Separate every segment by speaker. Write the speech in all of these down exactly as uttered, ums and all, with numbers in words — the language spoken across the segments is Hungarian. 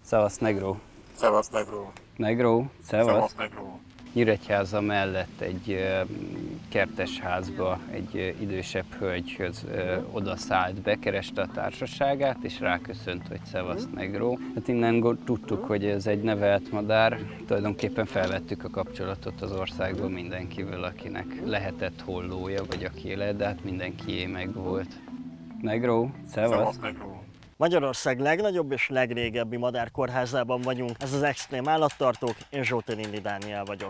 Speaker 1: Szevasz, Negró.
Speaker 2: Szevasz, Negró.
Speaker 1: Negró, szevasz.
Speaker 2: Szevasz, Negró.
Speaker 1: Nyíregyháza mellett egy kertes házba egy idősebb hölgyhöz odaszállt be, kereste a társaságát, és ráköszönt, hogy szevasz, Negró. Hát innen tudtuk, hogy ez egy nevelt madár. Tulajdonképpen felvettük a kapcsolatot az országban mindenkivel, akinek lehetett hollója, vagy aki élet, de hát mindenkié meg volt. Negró, szevasz.
Speaker 2: Szevasz, Negró.
Speaker 3: Magyarország legnagyobb és legrégebbi madárkórházában vagyunk. Ez az Extrém Állattartók, én Zsóter Indi Dániel vagyok.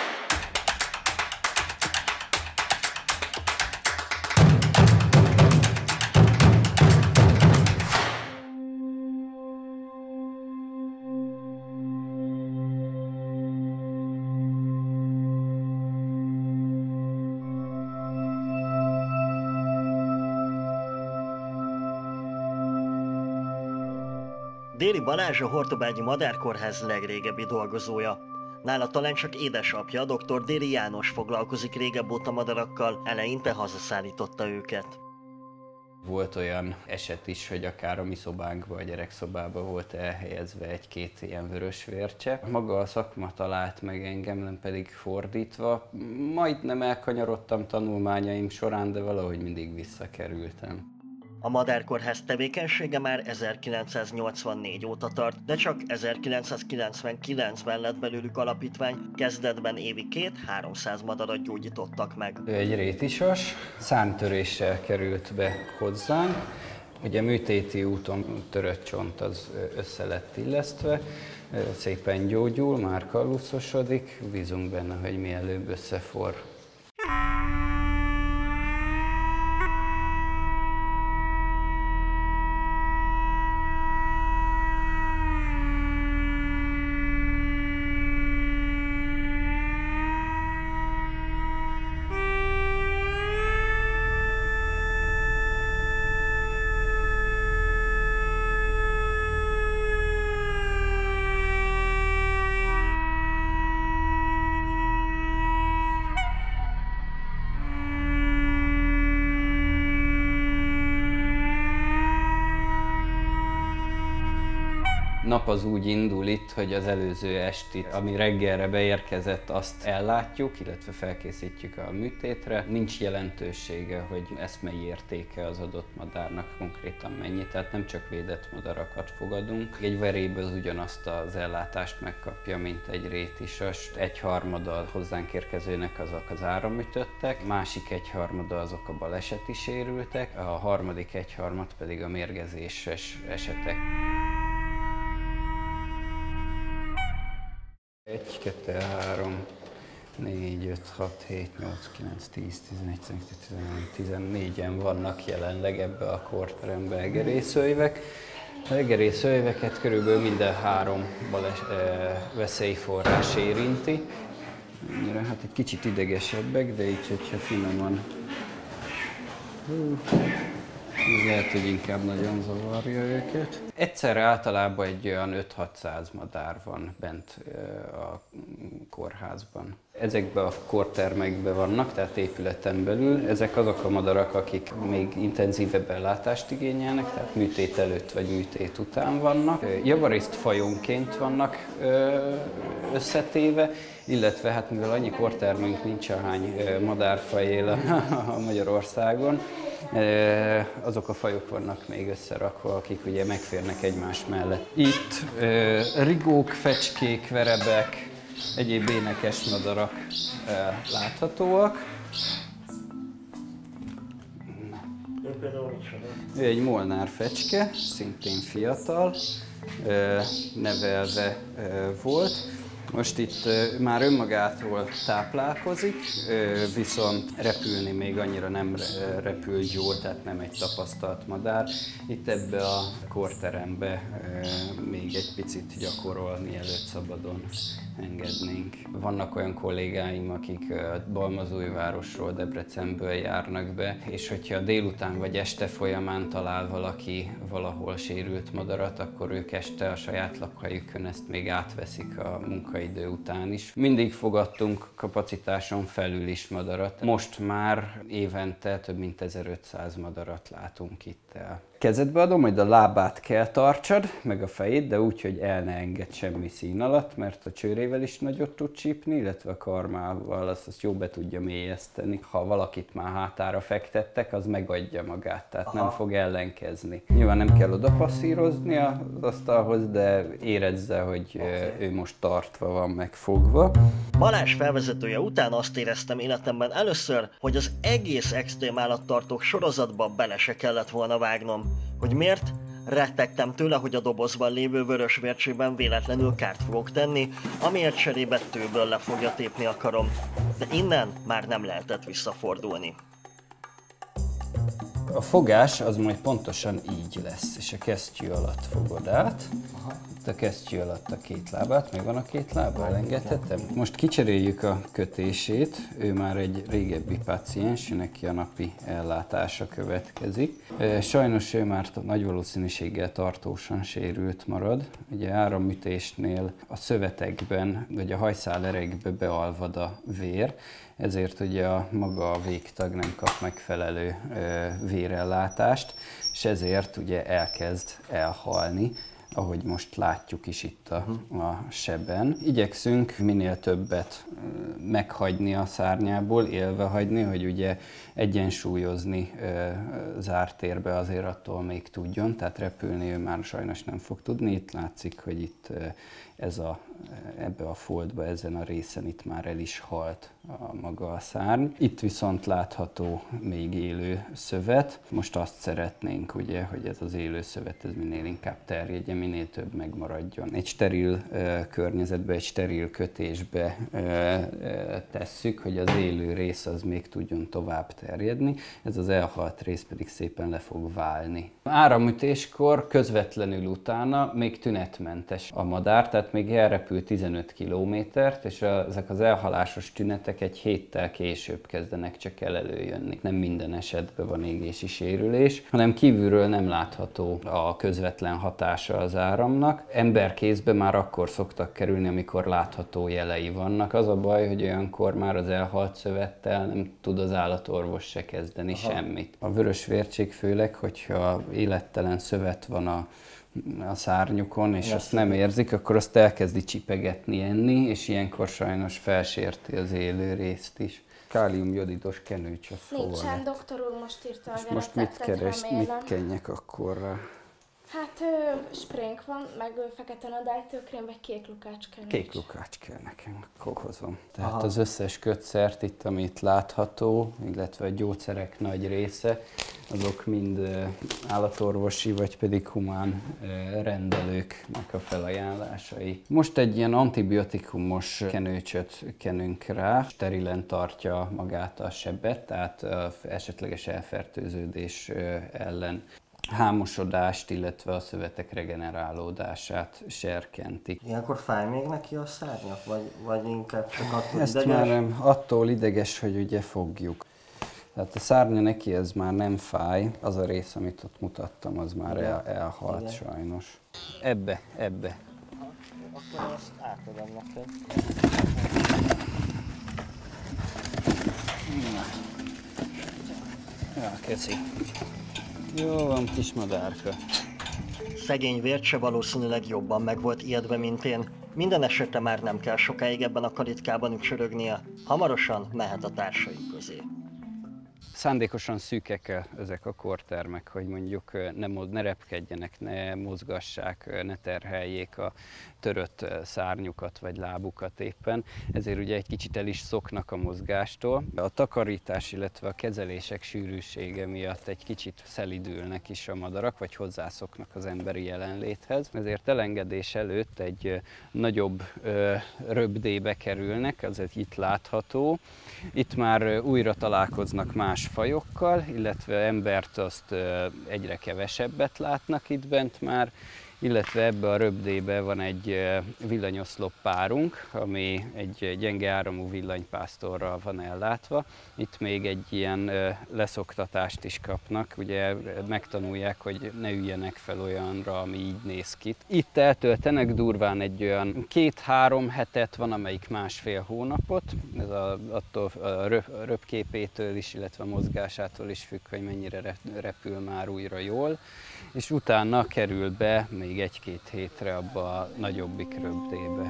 Speaker 3: Déri Balázs a Hortobágyi Madárkórház legrégebbi dolgozója. Nála talán csak édesapja, dr. Déri János foglalkozik régebb óta madarakkal, eleinte hazaszállította őket.
Speaker 1: Volt olyan eset is, hogy akár a mi szobánkba, a gyerekszobába volt elhelyezve egy-két ilyen vörös vércse. Maga a szakma talált meg engem, nem pedig fordítva. Majdnem elkanyarodtam tanulmányaim során, de valahogy mindig visszakerültem.
Speaker 3: A madárkórház tevékenysége már ezerkilencszáznyolcvannégy óta tart, de csak ezerkilencszázkilencvenkilencben lett belőlük alapítvány, kezdetben évi két-háromszáz madarat gyógyítottak meg.
Speaker 1: Ő egy rétisas, szárnytöréssel került be hozzánk. Ugye műtéti úton törött csont az össze lett illesztve, szépen gyógyul, már kalluszosodik, bízunk benne, hogy mielőbb összeforr. Nap az úgy indul itt, hogy az előző esti, ami reggelre beérkezett, azt ellátjuk, illetve felkészítjük a műtétre. Nincs jelentősége, hogy eszmei értéke az adott madárnak konkrétan mennyi, tehát nem csak védett madarakat fogadunk. Egy veréből ugyanazt az ellátást megkapja, mint egy rétisas. Egyharmada hozzánk érkezőnek azok az áramütöttek, másik egyharmada azok a baleseti sérültek, a harmadik egyharmad pedig a mérgezéses esetek. egy, kettő, három, négy, öt, hat, hét, nyolc, kilenc, tíz, tizenegy, tizenkettő, tizenhárom, tizennégyen vannak jelenleg ebbe a kórterembe egerészőjvek. Az egerészőjveket körülbelül minden három bales, e, veszélyforrás érinti. Hát egy kicsit idegesebbek, de így, hogyha finoman. Hú. Lehet, hogy inkább nagyon zavarja őket. Egyszerre általában egy olyan öt-hatszáz madár van bent a kórházban. Ezekben a kórtermekben vannak, tehát épületen belül. Ezek azok a madarak, akik még intenzívebb ellátást igényelnek, tehát műtét előtt vagy műtét után vannak. Javarészt fajonként vannak összetéve, illetve hát mivel annyi kórtermünk nincs, ahány madárfaj él a Magyarországon, azok a fajok vannak még összerakva, akik ugye megférnek egymás mellett. Itt rigók, fecskék, verebek, egyéb énekes madarak láthatóak. Ő egy molnár fecske, szintén fiatal, nevelve volt. Most itt már önmagától táplálkozik, viszont repülni még annyira nem repül jól, tehát nem egy tapasztalt madár. Itt ebbe a kórterembe még egy picit gyakorol, mielőtt szabadon engednénk. Vannak olyan kollégáim, akik Balmazújvárosról, Debrecenből járnak be, és hogyha délután vagy este folyamán talál valaki valahol sérült madarat, akkor ők este a saját lakhelyükön ezt még átveszik a munkaidő után is. Mindig fogadtunk kapacitáson felül is madarat. Most már évente több mint ezerötszáz madarat látunk itt el. Kezedbe adom, hogy a lábát kell tartsad, meg a fejét, de úgy, hogy el ne engedd semmi szín alatt, mert a csőrével is nagyot tud csípni, illetve a karmával azt, azt jó be tudja mélyeszteni. Ha valakit már hátára fektettek, az megadja magát, tehát Aha. nem fog ellenkezni. Nyilván nem kell oda passzírozni az asztalhoz, de érezze, hogy okay. ő most tartva van, megfogva.
Speaker 3: Balázs felvezetője után azt éreztem életemben először, hogy az egész extrém állattartók sorozatba bele se kellett volna vágnom. Hogy miért? Rettegtem tőle, hogy a dobozban lévő vörös vércsében véletlenül kárt fogok tenni, amiért cserébe tőből le fogja tépni a karom. De innen már nem lehetett visszafordulni.
Speaker 1: A fogás az majd pontosan így lesz, és a kesztyű alatt fogod át. Aha. Itt a kesztyű alatt a két lábát, meg van a két lába, elengedhetem. Most kicseréljük a kötését, ő már egy régebbi páciens, neki a napi ellátása következik. Sajnos ő már nagy valószínűséggel tartósan sérült marad. Ugye áramütésnél a szövetekben, vagy a hajszálerekbe bealvad a vér, ezért ugye a maga a végtag nem kap megfelelő vérellátást, és ezért ugye elkezd elhalni, ahogy most látjuk is itt a, a sebben. Igyekszünk minél többet meghagyni a szárnyából, élve hagyni, hogy ugye egyensúlyozni zárt térbe azért attól még tudjon, tehát repülni ő már sajnos nem fog tudni. Itt látszik, hogy itt ez a, ebbe a foltba, ezen a részen itt már el is halt a maga a szárny. Itt viszont látható még élő szövet. Most azt szeretnénk, ugye, hogy ez az élő szövet ez minél inkább terjedjen, minél több megmaradjon. Egy steril uh, környezetbe, egy steril kötésbe uh, uh, tesszük, hogy az élő rész az még tudjon tovább terjedni, ez az elhalt rész pedig szépen le fog válni. Áramütéskor közvetlenül utána még tünetmentes a madár, tehát még elrepül tizenöt kilométert, és a, ezek az elhalásos tünetek egy héttel később kezdenek csak el előjönni. Nem minden esetben van égési sérülés, hanem kívülről nem látható a közvetlen hatása az áramnak. Emberkézbe már akkor szoktak kerülni, amikor látható jelei vannak. Az a baj, hogy olyankor már az elhalt szövettel nem tud az állatorvos se kezdeni Aha. semmit. A vörös vértség főleg, hogyha élettelen szövet van a a szárnyukon, és azt nem érzik, akkor azt elkezdi csipegetni, enni, és ilyenkor sajnos felsérti az élő részt is. Káliumjodidos kenőcs az hova lett?
Speaker 2: Nincsen, doktor úr most írta a
Speaker 1: és most mit keres, mit kenjek akkor rá?
Speaker 2: Hát sprénk van, meg fekete nadálytőkrém, vagy kék lukácskenőcs.
Speaker 1: Kék lukács kell nekem, akkor hozom. Tehát Aha. az összes kötszert itt, amit látható, illetve a gyógyszerek nagy része, azok mind állatorvosi, vagy pedig humán rendelőknek a felajánlásai. Most egy ilyen antibiotikumos kenőcsöt kenünk rá, sterilen tartja magát a sebet, tehát esetleges elfertőződés ellen hámosodást, illetve a szövetek regenerálódását serkenti.
Speaker 3: Ilyenkor fáj még neki a szárnyak, vagy, vagy inkább csak attól
Speaker 1: Ezt
Speaker 3: ideges?
Speaker 1: már attól ideges, hogy ugye fogjuk. Tehát a szárnya neki ez már nem fáj, az a rész, amit ott mutattam, az már el, elhalt Igen. sajnos. Ebbe, ebbe.
Speaker 3: Akkor ezt átadom neked.
Speaker 1: Ja, keci. Jó van, kis madárka.
Speaker 3: Szegény Vércse valószínűleg jobban meg volt ijedve, mint én. Minden esetre már nem kell sokáig ebben a kalitkában ücsörögnie. Hamarosan mehet a társai közé.
Speaker 1: Szándékosan szűkek ezek a kortermek, hogy mondjuk ne, ne repkedjenek, ne mozgassák, ne terheljék a törött szárnyukat vagy lábukat éppen. Ezért ugye egy kicsit el is szoknak a mozgástól. A takarítás, illetve a kezelések sűrűsége miatt egy kicsit szelidülnek is a madarak, vagy hozzászoknak az emberi jelenléthez. Ezért elengedés előtt egy nagyobb röbdébe kerülnek, az itt látható. Itt már újra találkoznak más fajokkal, illetve embert azt egyre kevesebbet látnak itt bent már, illetve ebbe a röbdébe van egy villanyoszlop párunk, ami egy gyenge áramú villanypásztorral van ellátva. Itt még egy ilyen leszoktatást is kapnak, ugye megtanulják, hogy ne üljenek fel olyanra, ami így néz ki. Itt eltöltenek durván egy olyan két-három hetet, van amelyik másfél hónapot, ez a, attól a röpképétől is, illetve a mozgásától is függ, hogy mennyire repül már újra jól, és utána kerül be még egy-két hétre abba a nagyobbik röbdébe.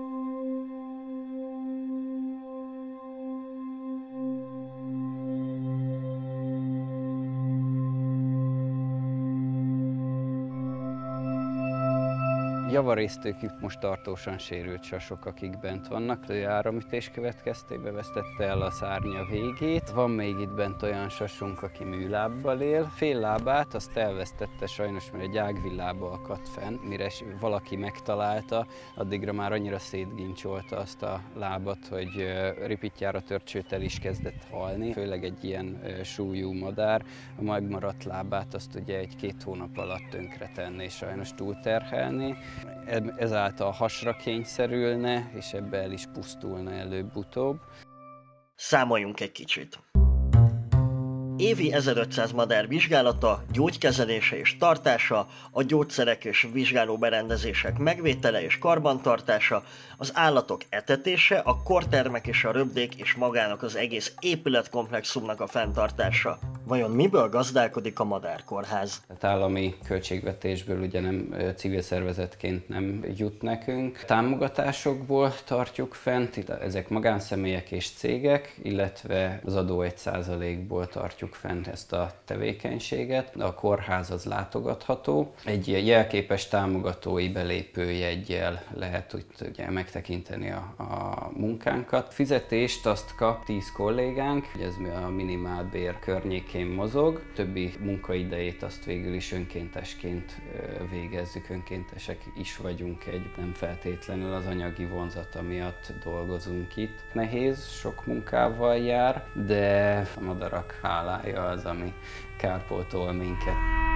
Speaker 1: Javarészt itt most tartósan sérült sasok, akik bent vannak. A áramütés következtében vesztette el a szárnya végét. Van még itt bent olyan sasunk, aki műlábbal él. Fél lábát azt elvesztette sajnos, mert egy ágvillába akadt fenn. Mire valaki megtalálta, addigra már annyira szétgincsolta azt a lábat, hogy ripittyára tört, sőt el is kezdett halni. Főleg egy ilyen súlyú madár. A megmaradt lábát azt ugye egy-két hónap alatt tönkretenné, sajnos túlterhelni. Ezáltal hasra kényszerülne, és ebbe el is pusztulna előbb-utóbb.
Speaker 3: Számoljunk egy kicsit. Évi ezerötszáz madár vizsgálata, gyógykezelése és tartása, a gyógyszerek és vizsgáló berendezések megvétele és karbantartása, az állatok etetése, a kortermek és a röbdék és magának az egész épületkomplexumnak a fenntartása. Vajon miből gazdálkodik a madárkórház?
Speaker 1: Hát állami költségvetésből ugye nem, civil szervezetként nem jut nekünk. Támogatásokból tartjuk fent, ezek magánszemélyek és cégek, illetve az adó egy százalékból tartjuk fent ezt a tevékenységet. A kórház az látogatható. Egy jelképes támogatói belépőjeggyel lehet úgy ugye megtekinteni a, a munkánkat. Fizetést azt kap tíz kollégánk, ez a minimálbér környékén mozog. Többi munkaidejét azt végül is önkéntesként végezzük, önkéntesek is vagyunk, egy nem feltétlenül az anyagi vonzata miatt dolgozunk itt. Nehéz, sok munkával jár, de a madarak hálája az, ami kárpótol minket.